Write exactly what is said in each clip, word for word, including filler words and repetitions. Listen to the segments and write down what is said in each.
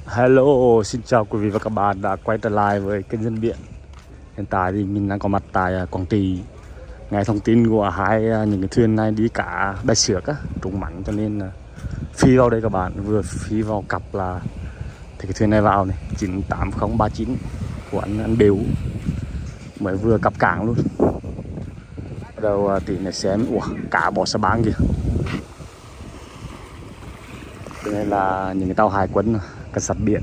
Hello, xin chào quý vị và các bạn đã quay trở lại với kênh Dân Biển. Hiện tại thì mình đang có mặt tại Quảng Trị. Nghe thông tin của hai những cái thuyền này đi cá đại sược á, trúng mặn cho nên phi vào đây các bạn. Vừa phi vào cặp là thì cái thuyền này vào này chín tám không ba chín của anh, anh Biểu mới vừa cặp cảng luôn. Bắt đầu tí này xem, ủa cá bỏ sa băng kìa. Đây này là những cái tàu hải quân cảnh sát biển.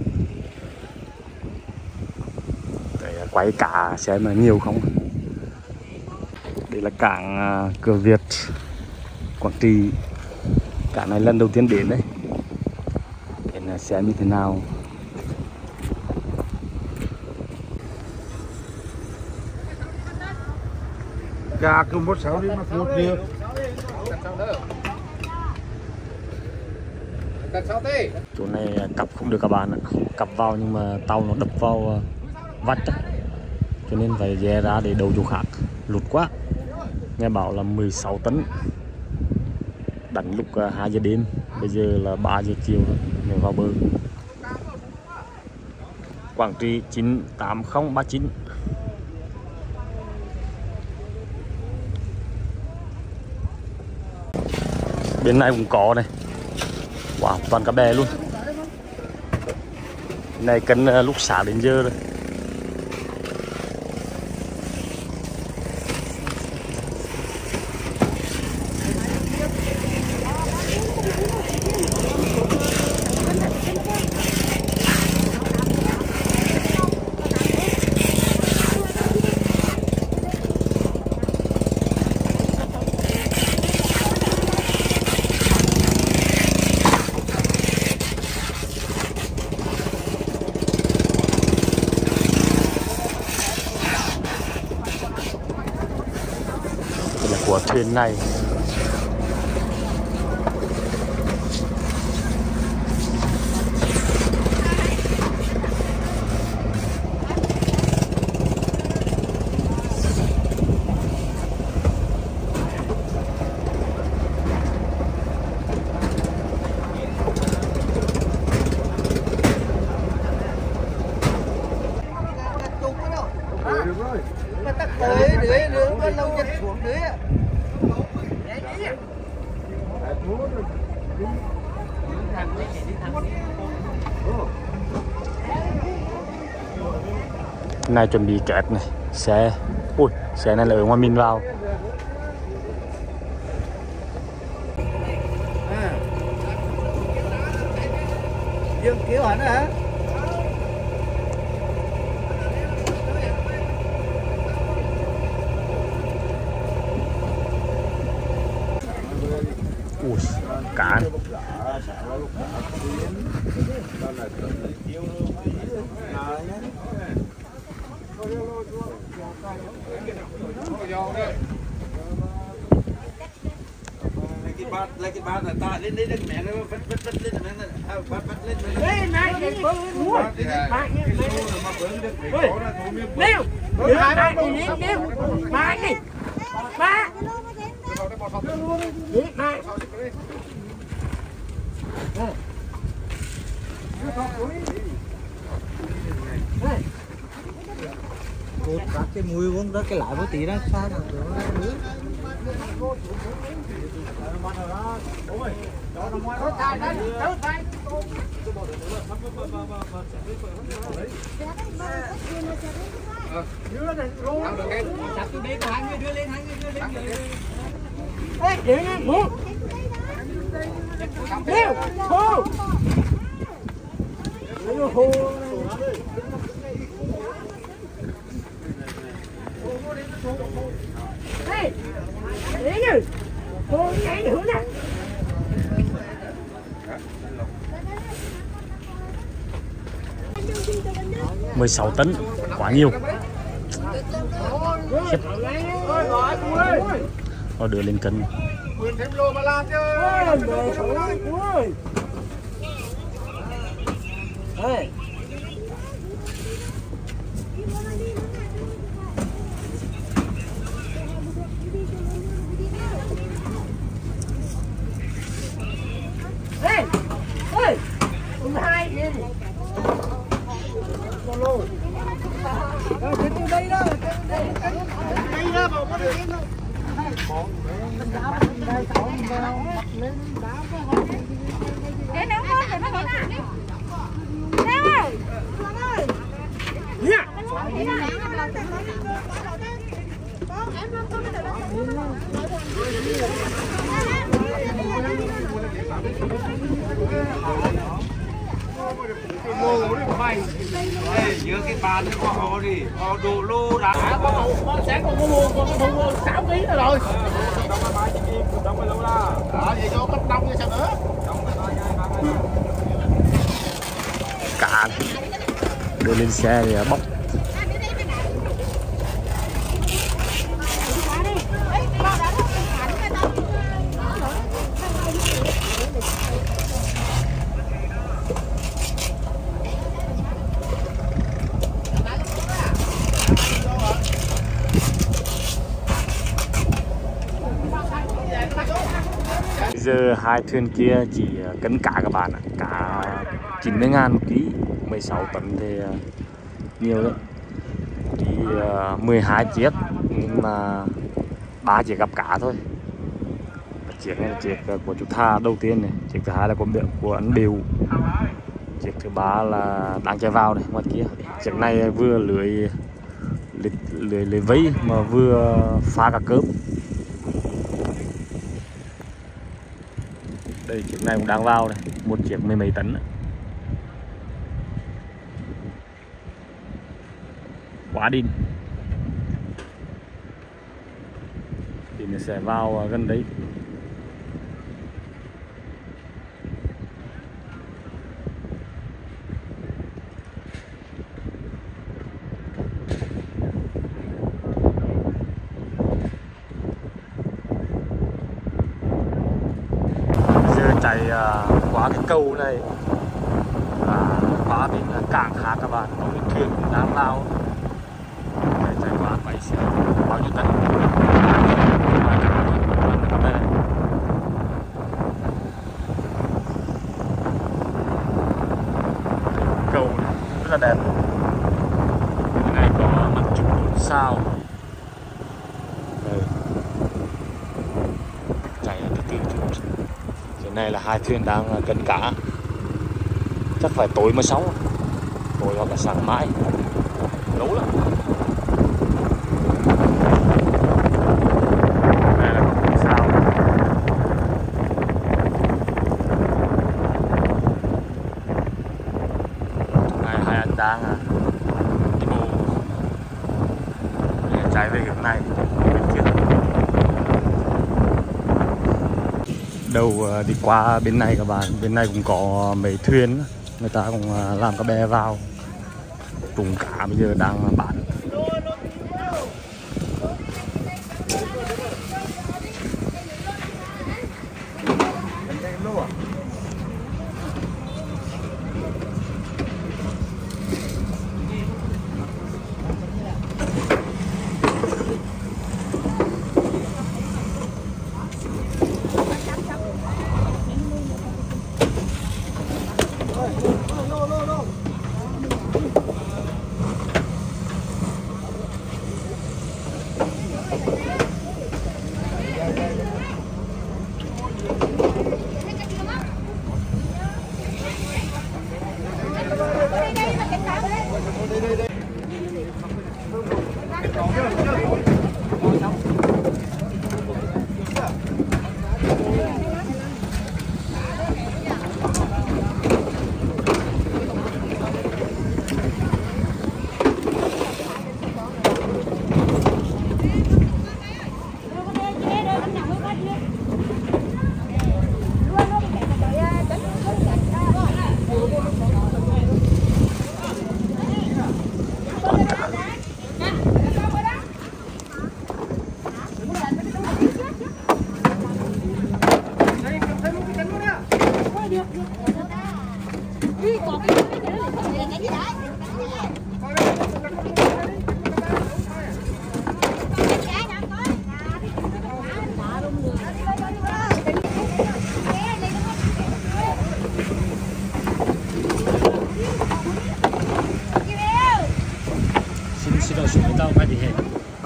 Để quay cá xem là nhiều không. Đây là cảng Cửa Việt, Quảng Trị. Cảng này lần đầu tiên đến đấy. Để là xem như thế nào. Cá cứ một sáu đi mà một điều. Chỗ này cặp không được các bạn ạ. Cặp vào nhưng mà tàu nó đập vào vách đó. Cho nên phải dè ra để đầu chỗ khác. Lụt quá. Nghe bảo là mười sáu tấn. Đánh lúc hai giờ đêm. Bây giờ là ba giờ chiều rồi mới vào bờ. Quảng Trị chín tám không ba chín. Bên này cũng có này. Wow, toàn cá bè luôn. Này cân lúc sáng đến giờ rồi. Của thuyền này này chuẩn bị kẹt này xe, ui xe này là ở ngoài mình vào. Dương kiểu hả hả? Ui cá này. Lấy cái bát là ta lên lên mẹ nó vắt vắt vắt lên mẹ nó vắt vắt lên lên này đi bớt mua mai đi liêu mai đi liêu mai đi ba đi mai cột các cái mũi uống đó cái lại với tí đó sao mà hey, đấy nhỉ, cô nhảy nữa nè. mười sáu tấn, quá nhiều. Khiếp. Nó đưa lên cân. Hey. Hey, hey, hai mai đi. Để nấu ngon thì nó nè. Ê, nhớ cái bàn của họ đi, họ đồ lô đã. À, con, con sáng con có mua, con có thu sáu ký nữa rồi. Ờ, vậy cho cấp đông như sao nữa? Cả đưa lên xe thì bóc. Bây giờ hai thuyền kia chỉ cân cá các bạn ạ, cá chín mươi ngàn một ký, mười sáu tấn thì nhiều đấy. Thì mười hai chiếc nhưng mà ba chiếc gặp cá thôi. Chiếc này là chiếc của chú Tha đầu tiên này, chiếc thứ hai là của của anh Điều, chiếc thứ ba là đang chạy vào này ngoài kia. Chiếc này vừa lưới lưới, lưới, lưới vây mà vừa phá cả cớp. Đây chiếc này cũng đang vào này, một chiếc mười mấy tấn. Quá đin. Thì nó sẽ vào gần đấy. Chạy uh, qua cái cầu này và qua bên cảng khác các bạn, có cái thuyền cũng đang lao. Chạy, chạy qua bảy xe bao nhiêu tấn cầu này rất là đẹp. Cái này có mặt chụp bốn sao. Đây. Chạy từ từ chút. Cái này là hai thuyền đang cân cá, chắc phải tối mới xong, tối hoặc là sáng mai, lâu lắm. Đây là con sao. Này hai anh đang đi bộ chạy về hướng này, bên kia. Đầu đi qua bên này các bạn, bên này cũng có mấy thuyền, người ta cũng làm cái bè vào trùng cá bây giờ đang bán.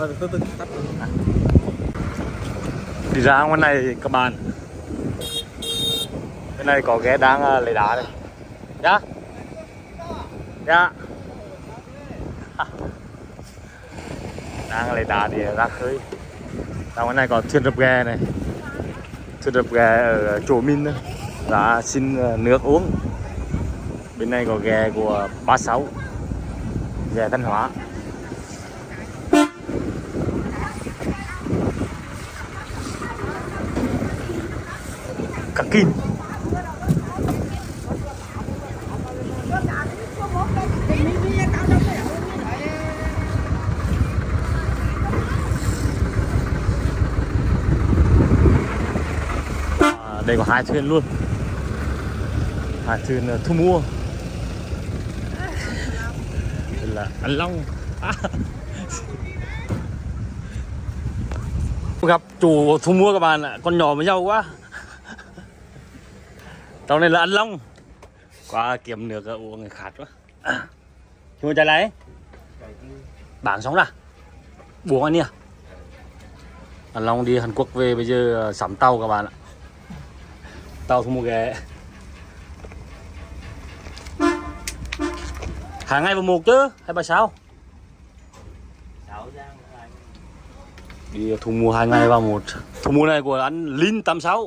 Ờ, từ từ tắt. Đi ra ngoài này các bạn, bên này có ghé đang uh, lấy đá đây. Dạ dạ đang lấy đá thì ra khơi. Ra ngoài này có thuyền đập ghe này, thuyền đập ghe ở chỗ mình đó. Đã xin nước uống. Bên này có ghe của ba sáu, ghe Thanh Hóa. Cắt kim. À, đây có hai thuyền luôn, hai thuyền thu mua. Đây là anh Long. À. Gặp chủ thu mua các bạn ạ, con nhỏ với nhau quá. Tàu này là anh Long. Qua kiếm nước uống người khát quá. Chúng ta chạy lại. Bán xong ra. Buông anh nhỉ. Anh Long đi Hàn Quốc về bây giờ sắm tàu các bạn ạ. Tàu thu mua ghé. Hàng ngày vào một chứ hay bà sao? Đi thu mua hai ngày vào một. Thu mua này của anh Linh tám sáu.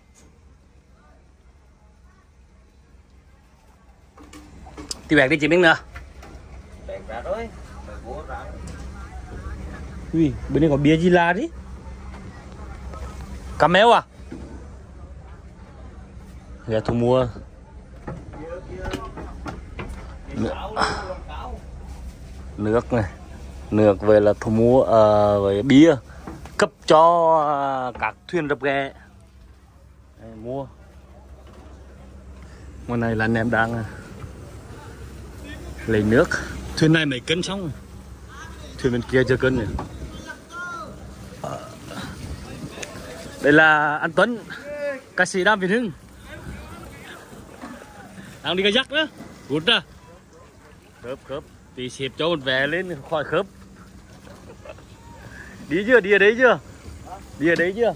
Thì bẹt đi chị Minh nữa. Bẹt ra rồi. Bẹt búa ra. Ui, bên đây có bia gì là đi. Cá méo à? Ghe thu mua. Nước, nước này. Nước về là thu mua uh, với bia cấp cho uh, các thuyền đập ghe. Đây, mua. Ngoài này là anh em đang lấy nước. Thuyền này mấy cân xong, thuyền bên kia chưa cân nữa. Đây là anh Tuấn, ca sĩ Đàm Việt Hưng, đang đi cái dắt nữa, gút ra khớp khớp tí xếp cho một vé lên khỏi khớp. Đi chưa, đi ở đấy chưa, đi ở đấy chưa.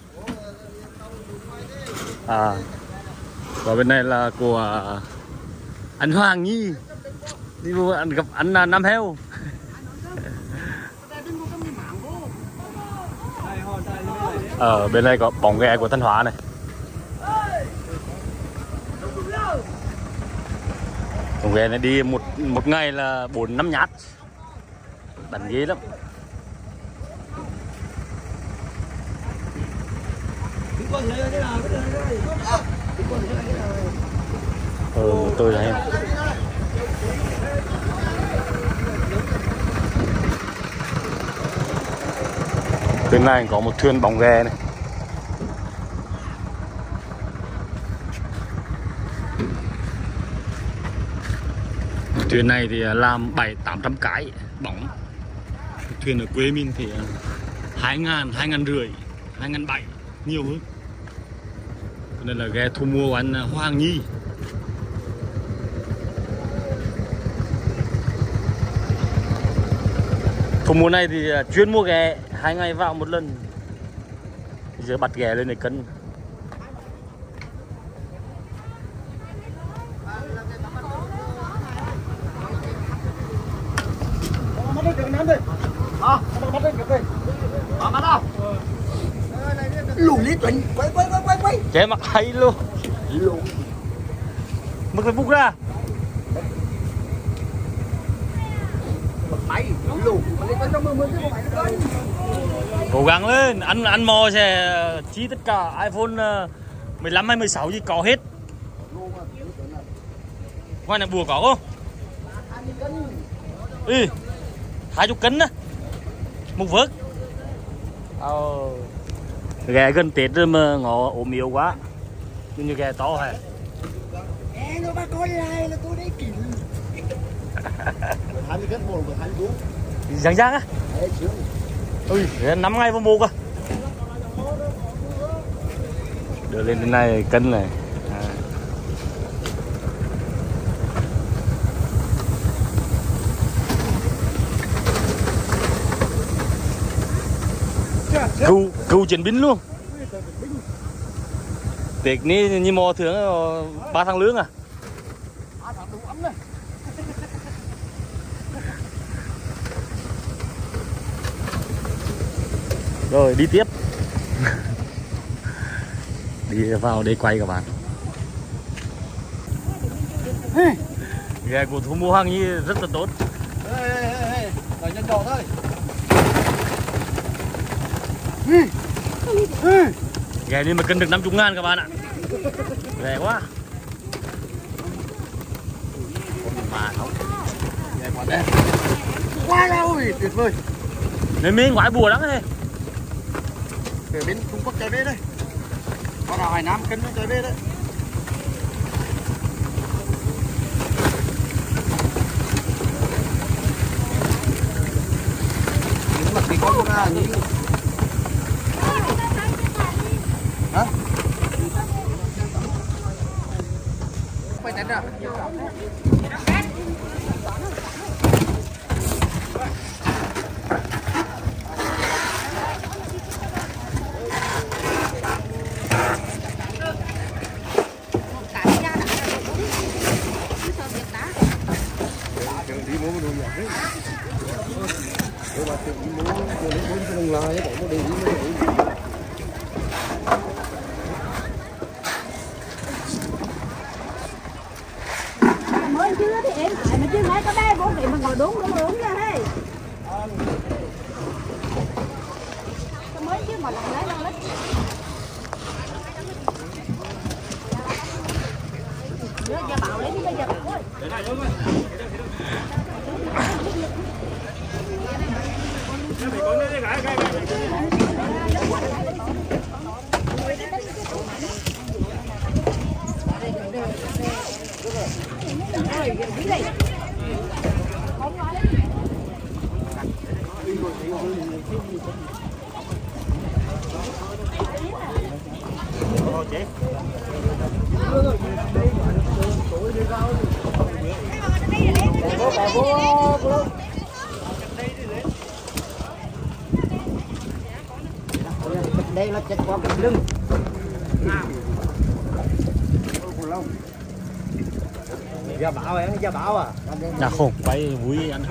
À, và bên này là của anh Hoàng Nhi, đi vô ăn gặp anh Nam Heo. Ở bên này có bóng ghe của Thanh Hóa này. Bóng ghe này đi một một ngày là bốn năm nhát, bắn ghê lắm. Ừ, tôi là em. Bên này có một thuyền bóng ghe này. Thuyền này thì làm bảy tám trăm cái bóng. Thuyền ở quê mình thì hai ngàn, hai ngàn rưỡi, hai ngàn bảy, nhiều hơn. Đây là ghe thu mua của anh Hoàng Nhi. Thu mua này thì chuyên mua ghe, hai ngày vào một lần. Bây giờ bắt ghé lên để cân. Lùi lý Tuấn, quay quay quay quay quay. Chế mặt hay luôn. Lùi. Mực phải bút ra. Bật máy, lùi. Mà lên trong mưa mưa chứ không phải cân. Cố gắng lên, ăn ăn mò sẽ chi tất cả iPhone mười lăm hay mười sáu gì có hết. Ngoài này bùa có không? Ừ, hai chục cân á, một vớt. Ờ, ghe gần Tết rồi mà ngõ ốm yếu quá, nhưng như ghe to hả? Ê, nó bắt con này là tôi đấy kỷ. hai mươi cân một, hai mươi cân. Giang giang á? Ui, năm ngày vô một à? Đưa lên đến này cân này. À. Cựu cựu chiến binh luôn. Tết ní như mò thường ba tháng lương à? Rồi đi tiếp. Đi vào đây quay các bạn. Ghe của Thu Mua Hoàng Nhi rất là tốt. Ở nhân trọ thôi. Ghe này mà cân được năm mươi ngàn các bạn ạ. Rẻ quá. Mà không. Ghe quá đẹp. Quá là ôi tuyệt vời. Nên mình ngoại bùa lắm thế. Ở bên Trung Quốc chạy về đây. Có đào Hải Nam cân nó chạy về đấy. Những mặt thì có ra những hả? Phải đánh ra. Mới chưa thì em lại mà chưa thấy có đây bố để mà ngồi đúng đúng đúng nha hey. Mới chứ mà làm lấy đâu lấy. Nhớ giờ bảo lấy đi bây giờ. Đây là chết qua cái lưng. Gia bảo em, gia bảo à? Dạ không, quay vui ăn.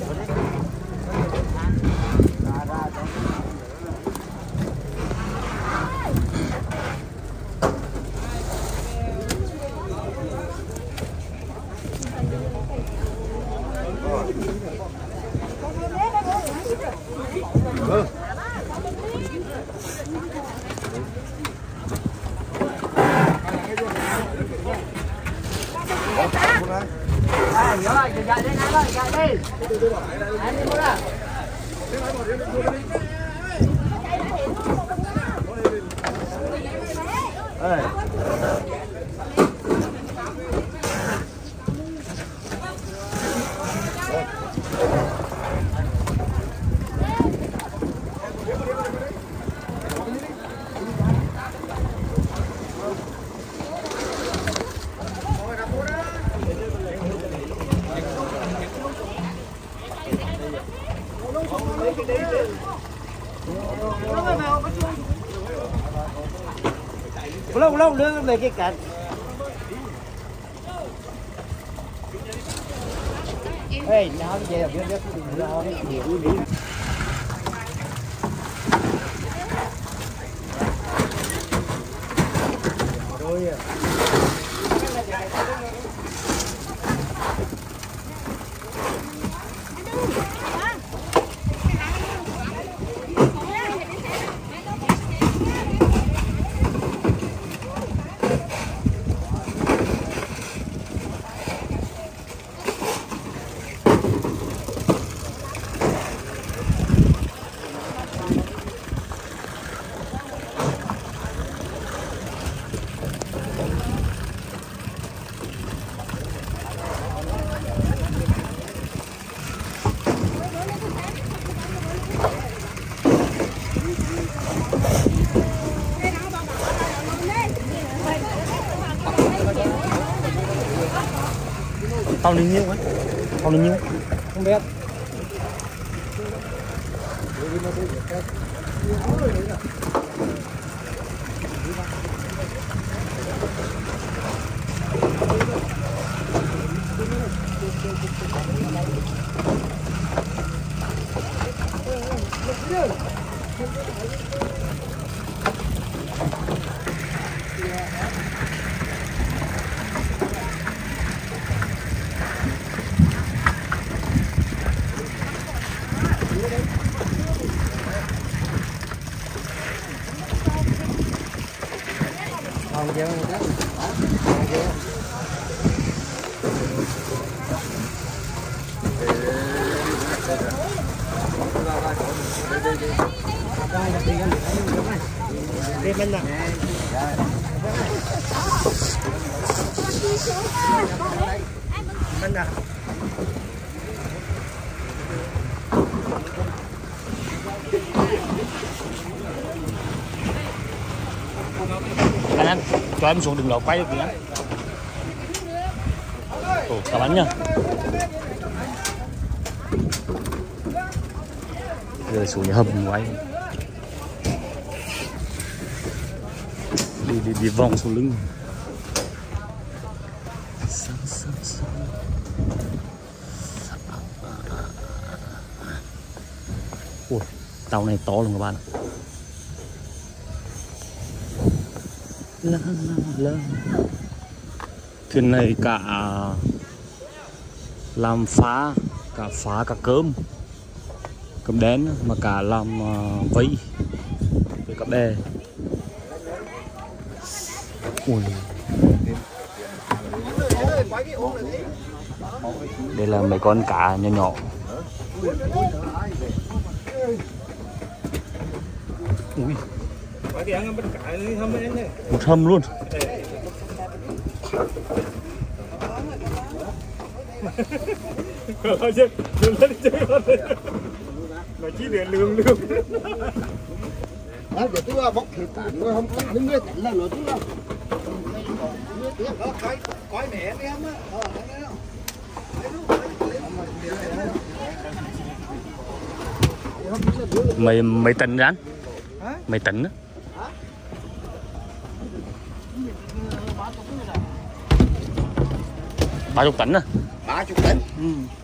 Rồi, chạy đi nào rồi, chạy đi. Anh đi mua ra. Ê. Lâu lâu nữa về cái cạnh. Ê, nào bây giờ biết biết đừng lo cái nhiều đi. Rồi. Tao lên nhiêu ấy? Tao lên nhiêu? Không biết. Anh anh cho em xuống đừng lọt quay được kìa. Ồ, cảm ơn nha. Giờ xuống nhà hầm quay. Đi đi đi vòng xuống lưng. Ui, tàu này to luôn các bạn ạ. La, la, la. Thuyền này cả làm phá, cả phá cả cơm cơm đen mà cả làm uh, vây với cả bè. Ui. Đây là mấy con cá nhỏ nhỏ. Ui. Một hầm luôn. Mà chỉ để lương lương. Đó, giờ tôi bóc thịt tản nó không có những người tản là nó tôi đâu. Nó coi coi mẹ em á. Ờ, thấy không? Mấy mấy tấn rán? Mấy tấn á? Ba chục tấn à? Ba chục tấn. Ừ.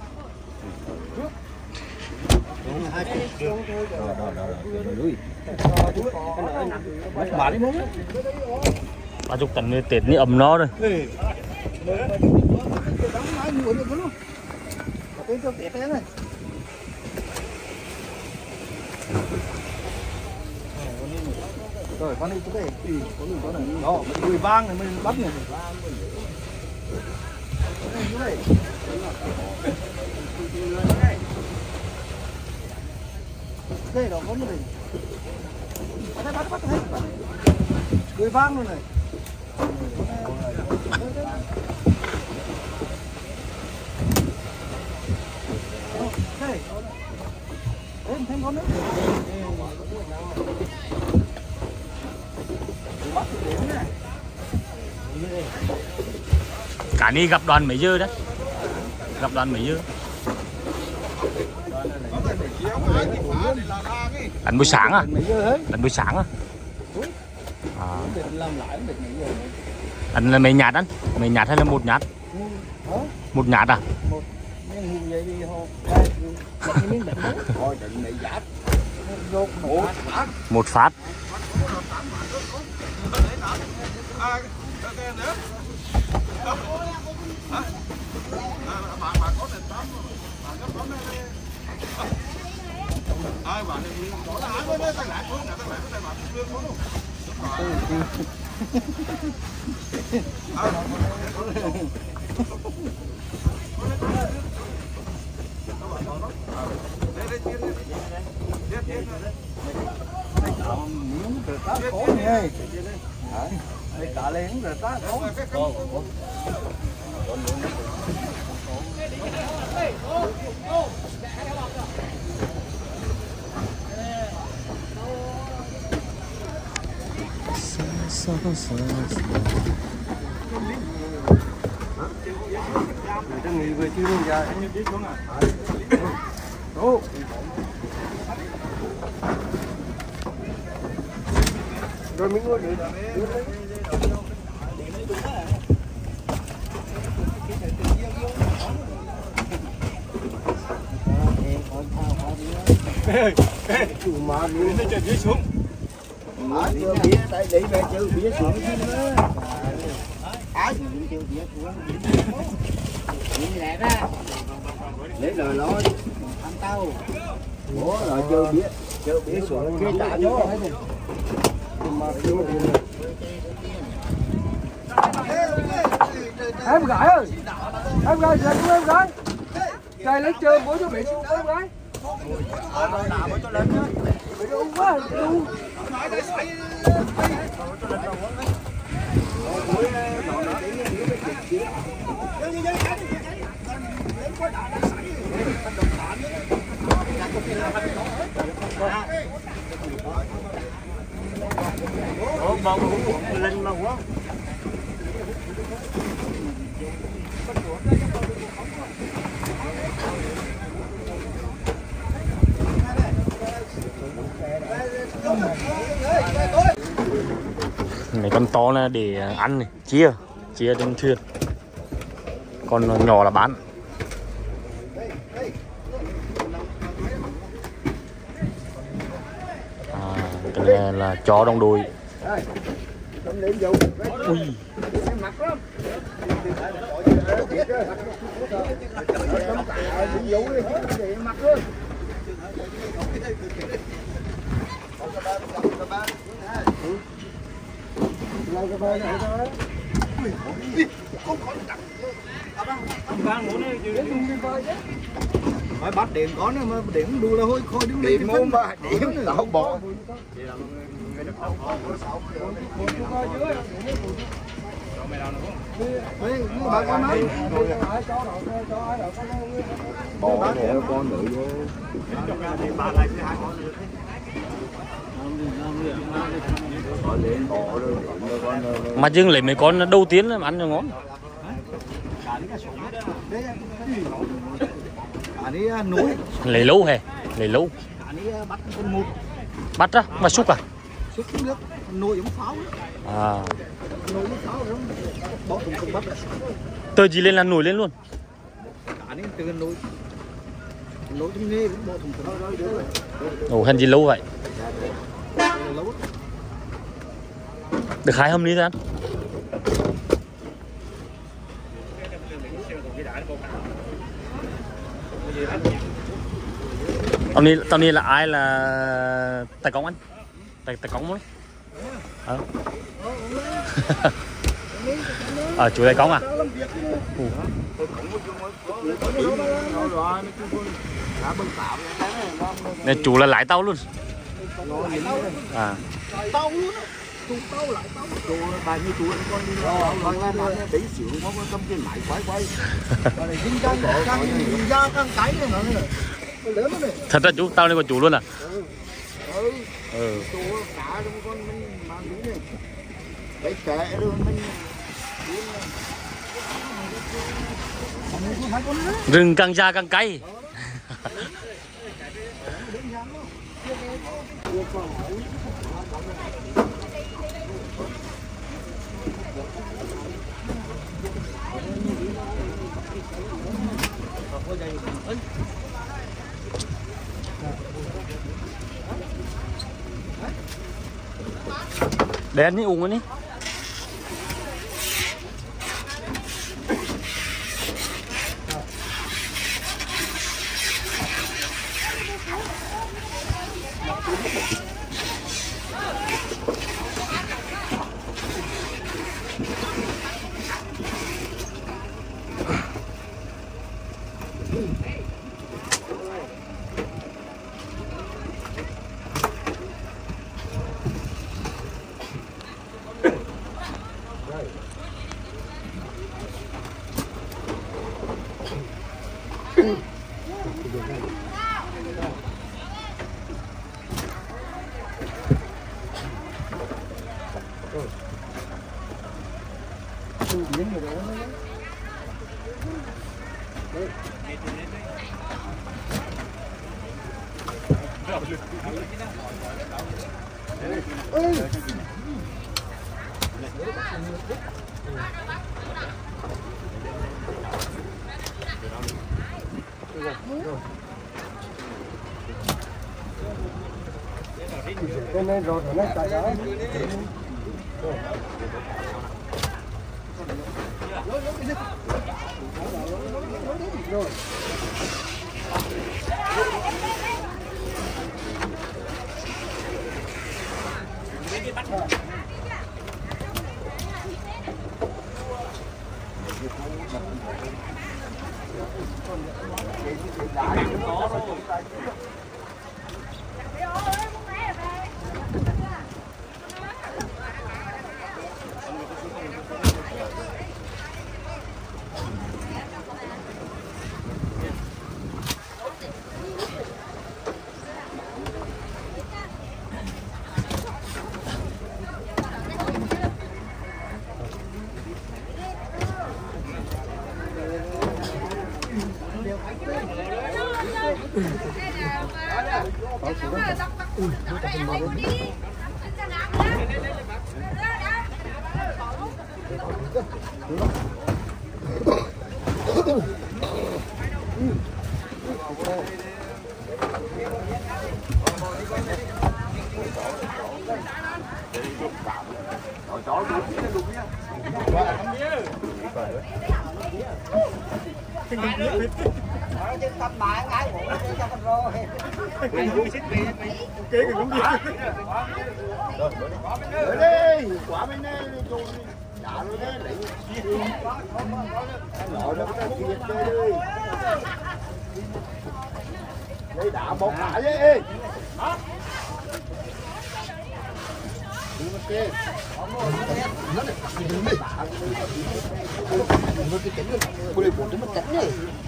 Ba chục tấn Tết ní ấm nó rồi. Rồi con đi chỗ đây, ừ, con đi chỗ này, đó, mình mười vang này mình bắt này. Đây đó có một này. Bắt bắt bắt hết. Mười vang luôn này. Đây. Em thêm con nữa. Cả đi gặp đoàn mấy giờ đấy? Gặp đoàn mấy giờ? Đánh buổi sáng à? Đánh buổi sáng à? À. Anh là mấy nhát anh? Mấy nhát hay là một nhát? Một nhát à? Một phát. Cả lên rồi ta có. Người ta nghỉ về chưa luôn giờ em đi xuống à. Đâu. Rồi mình ngồi để chủ mà mình nó chơi dưới xuống. Má chưa bía tại để về chơi bía xuống chứ nữa. Ai chơi bía xuống. Nhìn lẹ ra. Lấy lời nói ăn tao. Bố rồi chơi bía, chơi bía xuống cái trả gió. Em gái ơi, em gái chơi cũng em gái. Trời lấy chơi bố cho mẹ xuống em gái. Đúng quá, đúng. Ủa, bông cũng lên mà quá. Này con to là để ăn này, chia, chia trên thuyền. Con nhỏ là bán. À, cái này là chó đồng đùi. Ui. Phải bắt điện có nữa mà điện đua là hôi khôi đứng điện môn mà điện tao bỏ. Bỏ này con nữ vô. Mà dưng lấy mấy con đầu tiên mà ăn cho ngon. Lấy lâu hề, lấy lâu. Bắt á, mà xúc à? Xúc nước, nồi giống pháo. À. Nồi giống pháo đó. Bỏ thùng không bắt. Tờ gì lên là nổi lên luôn. Cả nên từ nồi. Nồi trong nghề cũng bỏ thùng không đó được. Ồ, hèn gì lâu vậy? Được hai hôm đi ra. Tao này, tao này là ai là tài công anh? Tài tài công đấy. Ờ. À, chú tài công à? Ừ. Nên chú là lái tao luôn. À. Tao luôn á. Chú tao lại tao. Chú bài như chú con đi lo lo tí xíu có cầm cái máy quay quay. Rồi dính răng răng da răng cái này nữa. Lớn này. Thật ra chú tao đây con chú luôn à? Ừ. Ừ. Chú cả trong con mình mang cái này. Cái kệ rồi mình rừng càng già càng cay. Để anh đi uống đi. Cái này rồi nó tại đó. Rồi. Quả bên đây rồi đã rồi đấy lấy nó nó cái kia đây đây đã bóng cả chứ ê đi mất kia nó này đứng đi nó cái chén rồi bôi bột nó mất chén này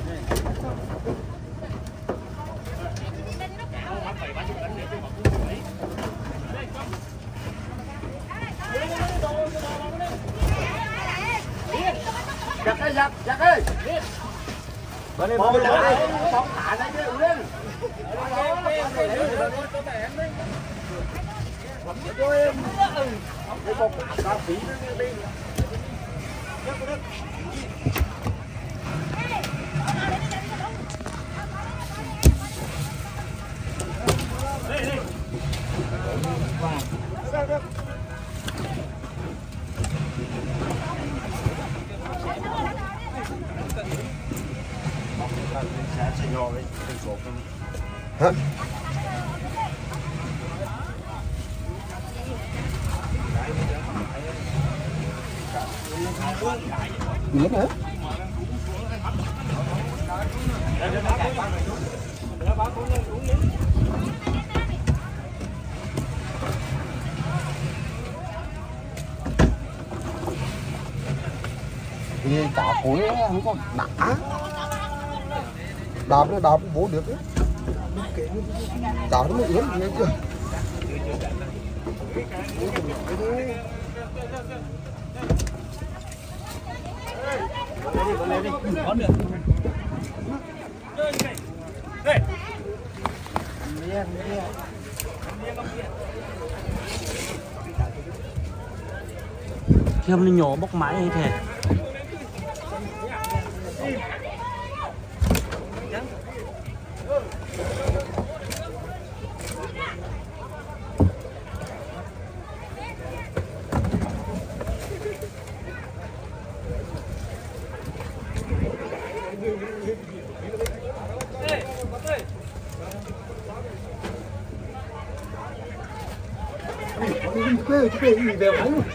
giật ơi giật giật ơi bên đây bóng lại bóng thả ra chứ lên cho em cái bóng thả ra phí nó đi hả? Gì nữa? Thì cả khối không có đã đạp nó đạp bố được đấy đạp nó mới ướm nghe chưa Thêm nó nhỏ bóc mãi hay thế. cái cái gì đều ấy luôn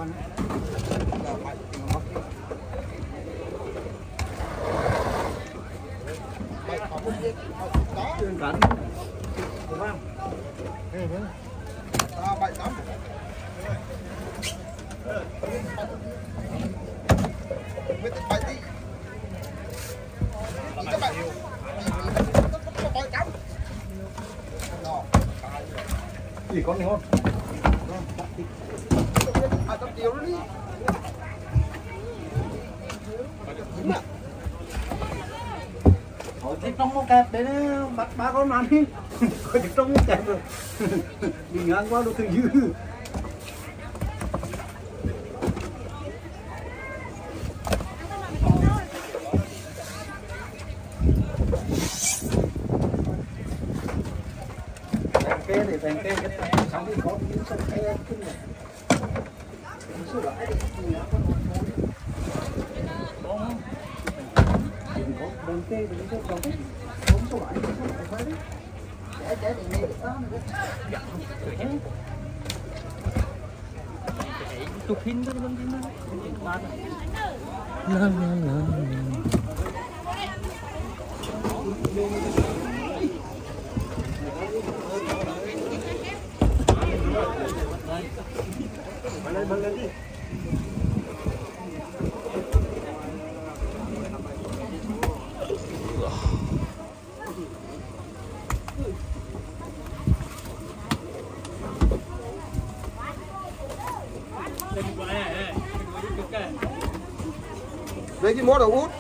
Trên cảnh đúng không? À, bảy tám. Bảy tí. Các bạn yêu. Bảy tám. Gì con này không? À, tao chiều nó đi. Ôi, cái trong một kẹp đấy nó bắt ba con ăn đi. Có cái trong một kẹp rồi. Đi ngang qua đồ thường dư. Cái để thành cái cái xong thì có những sợi cái cái này. Số lại đi. Có đồng kê đừng có đồng kê. Không số lại số lại phải đi. Để để để này đó nữa. Chụp hình thôi không chứ mà. La la la. Lên lên lên đi. Lấy cái món đầu út.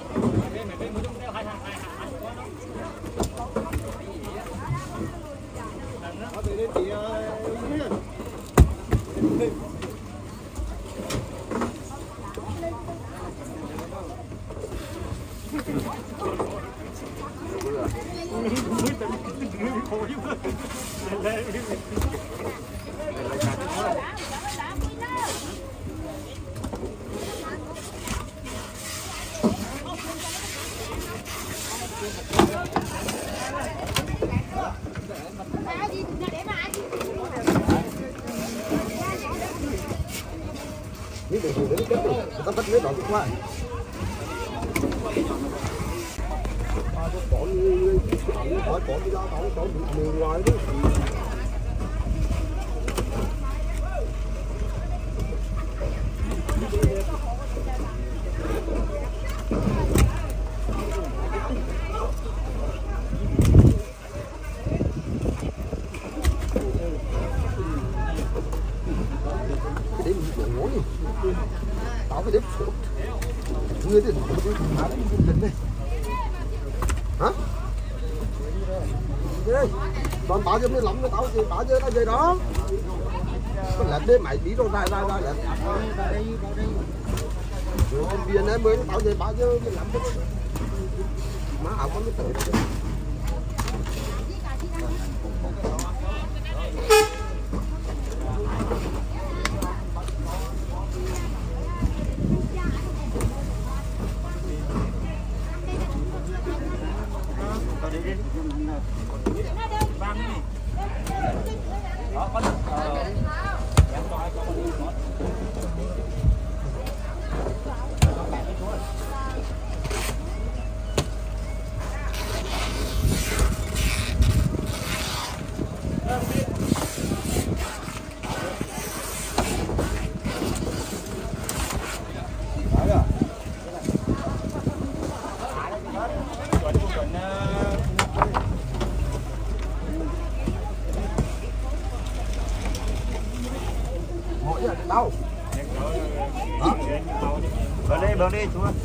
Những cái gì đấy các bắt lấy đó cũng phải. Bỏ đi, bỏ bỏ đi ra, bỏ bỏ bị người ngoài đó. Cái đấy mình ngố đi. Tao cái đấy phốt. Ngươi thì nó cũng lên đây. Hả? Đây. Còn bảo cho nó lắm nó tao thì bảo cho nó về đó. Con lật đấy mày tí rồi ra ra ra lật. Rồi con viên ấy mới nó tao về bảo cho nó lắm cho nó. Má ảo con nó tự. Đâu? Vào đây, vào đây chú ơi.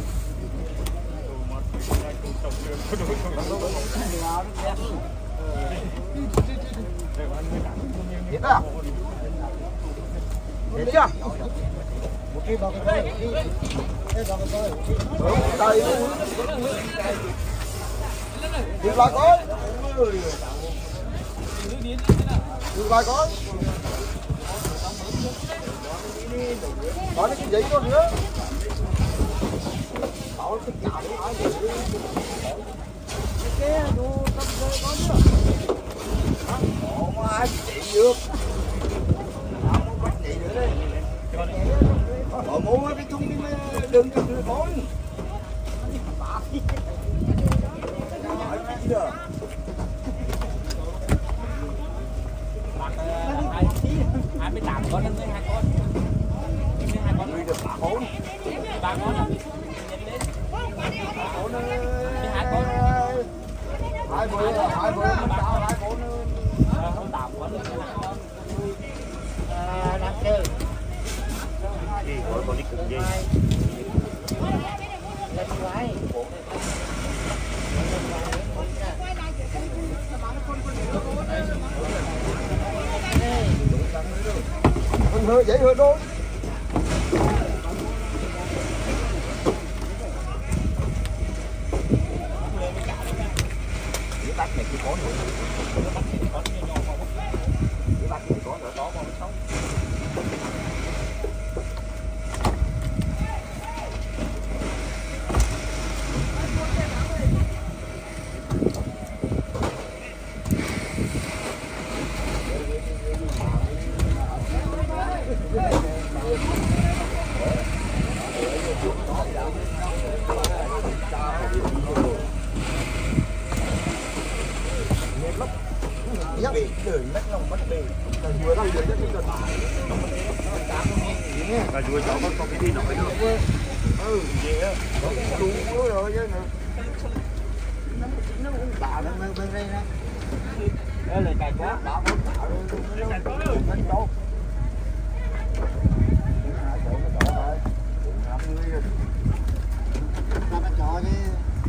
Biết à? Biết chưa? Một cái bao cái đây. Đây bao cái đây. Đây. Đi lại coi. Đi lại coi. Có cái giấy luôn nữa. Có cái chả đấy ai để cái đồ tâm rơi có nữa. Không ai chỉ được. Không có chỉ nữa đây. đừng cho đưa con. hai mươi tám con lên hai con. Hai con Nuôi được ba con. ba con à? Con ơi. Hai con. Hai bữa, hai bữa mình đào hai con ơi. Không tám con lên hai con. Năm chơi. Đi gọi con đi cùng gì. Con hơi dễ hơn thôi. Bắt này cái con nữa. Bắt này con nhỏ nhỏ không. Bắt này con nữa đó con không. Nhắc bị đời mất lòng mất bề. Là vừa đang dưới rất là tải. Và vừa cháu có cái gì nói được. Ừ, vậy á. Đúng rồi chứ nè. Bà nó bên bên đây nè. Đây là cài quá, bà có tạo lên cài quá rồi. Bên đâu? Hai chỗ nó chỗ thôi. năm mươi rồi. Sao nó cho chứ?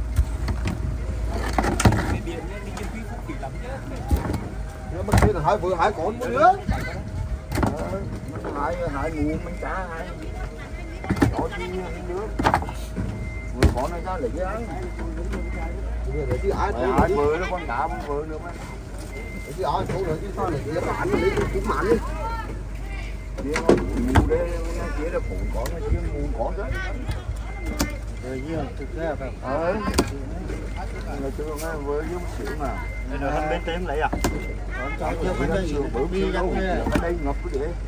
Cái biển này đi kiếm phí không kỳ lắm chứ. Nó mất kia là hai vừa hai con đứa. Ờ, mình hai hai nguồn mình trả hai. Đó chứ nước. Người con này ra lấy cái ăn. Để chứ ai thôi hai vừa nó con cả con vừa nữa mà. Để chứ ai thôi nữa chứ sao lại cái bạn lấy cũng mạnh đi. Kia nó mù đây, kia là phụ con nó kia mù con đó. Rồi chứ thực ra phải ờ. Người chưa nghe vừa giống xỉu mà. Đây là hắn bên tím lấy à? Còn chưa phải đây bữa bia đâu. Ở đây ngập cái để.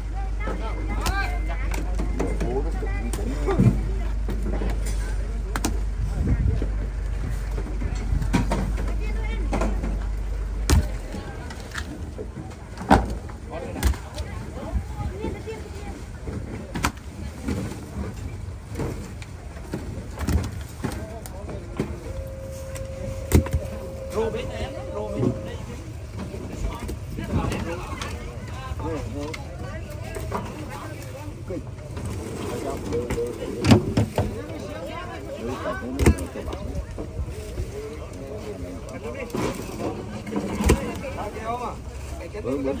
Bố nó cũng cũng bữa bữa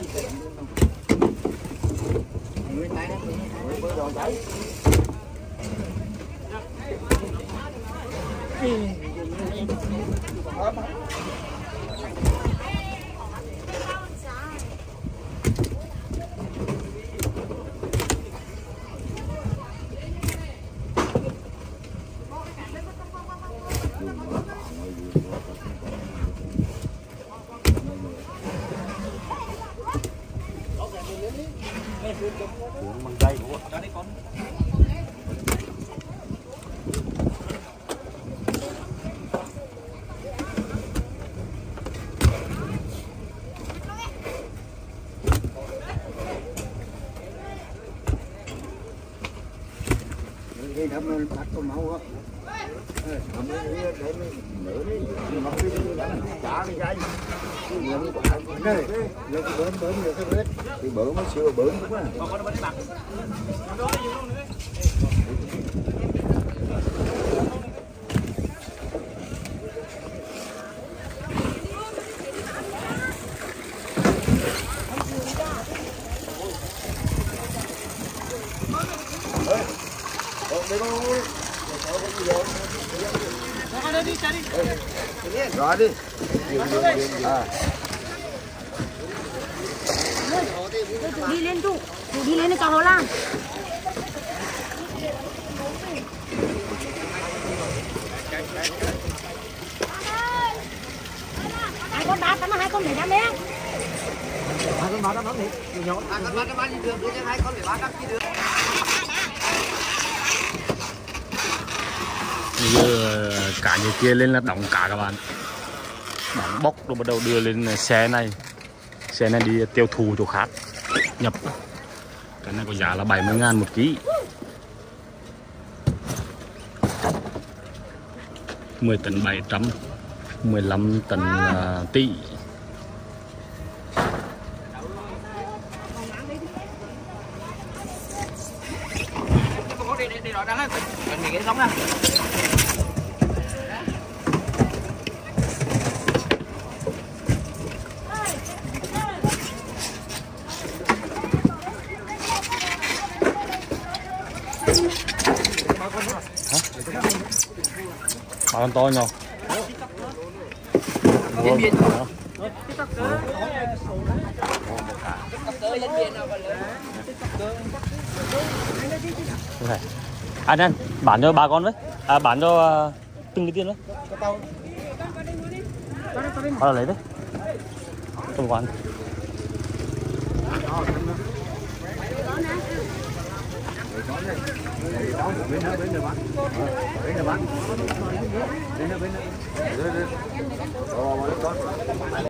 người tay nó bữa bữa đồ giấy Cuốn bằng dây của Cho đi con. đi đâm lên bắt con máu á, đâm lên để để nửa đi, mà đi trả đi dây, cái lượng quả này, lấy cái bớm bớm được cái vết, thì bớm mới xưa bớm đúng không? Còn con nó đi bạc. Đó đi luôn nữa. Rồi đi. À. Chủ đi lên chủ, chủ đi lên cho họ làm. Hai con đá tắm hai con để đá bé. Hai con đá đá đi. Nhỏ. Hai con đá đá đi được, hai con để đá đá đi được. Bây giờ cả như kia lên là đóng cả các bạn, đóng bốc rồi bắt đầu đưa lên xe này, xe này đi tiêu thụ chỗ khác nhập. Cái này có giá là bảy mươi ngàn một ký, mười tấn bảy trăm, mười lăm tấn uh, tỷ. Đi đi rồi đang lên, mình nghỉ cái sống nè. Ba con to nhỏ. Lên biên. Anh anh bán cho ba con với, à, bán cho uh, từng cái tiền với. Có là lấy đấy. Không có ăn.